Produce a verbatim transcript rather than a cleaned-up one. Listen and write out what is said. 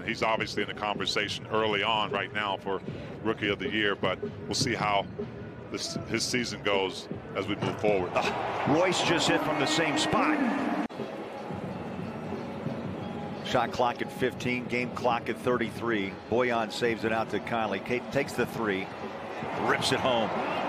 he's obviously in the conversation early on right now for Rookie of the Year, but we'll see how this, his season goes as we move forward. Uh, Royce just hit from the same spot. Shot clock at fifteen, game clock at thirty-three. Boyan saves it out to Conley. Kate takes the three, rips it home.